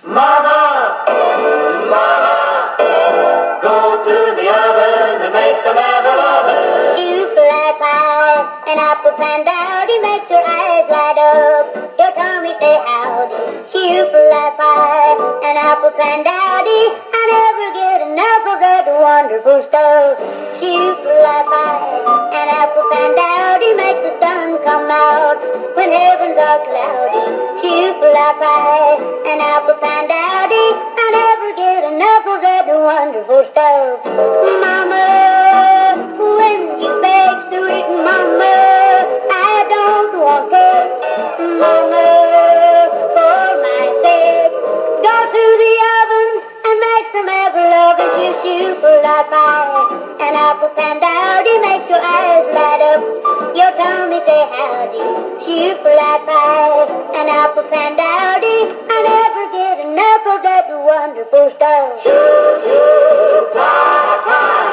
Mama, Mama, go to the oven and make some apple oven. Shoo-Fly pie and apple pan Dowdy makes your eyes light up. Your tummy say howdy. Shoo-Fly pie and apple pan Dowdy. I never get enough of that wonderful stuff. Shoo-Fly pie and apple pan Dowdy makes the sun come out when heavens are cloudy. Shoo-Fly pie and apple pan Dowdy. I never get enough of that wonderful stuff. Mama, when you bake sweet mama, I don't want cake. Mama, for my sake, go to the oven and make some apple lovin' Shoo-Fly pie and apple pan Dowdy makes your eyes light up. Your tummy say howdy. Shoo-Fly pie and apple pan Dowdy. I never get enough of that wonderful stuff. Shoo-Fly pie.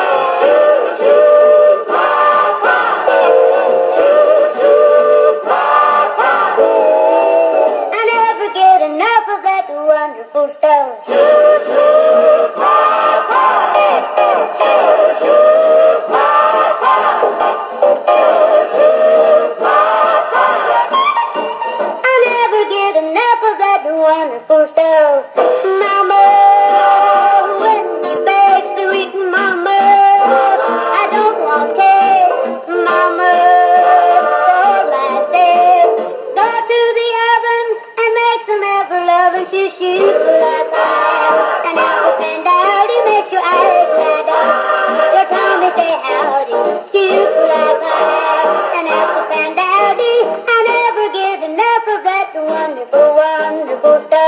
I never get enough of that wonderful stuff. I never get enough of that wonderful stuff. Mama, when you bake sweet mama, I don't want cake. Mama, for myself, go to the oven and make some apple lovin' Shoo-Fly pie and apple pan Dowdy makes your eyes light up. Your tummy say howdy. Shoo-Fly pie and apple pan Dowdy. I never get enough of that wonderful, wonderful stuff.